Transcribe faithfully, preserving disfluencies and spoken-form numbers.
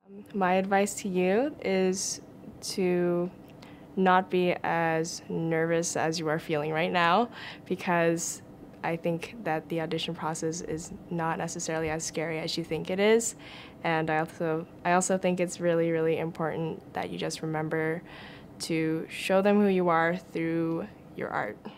My advice to you is to not be as nervous as you are feeling right now, because I think that the audition process is not necessarily as scary as you think it is. And I also, I also think it's really, really important that you just remember to show them who you are through your art.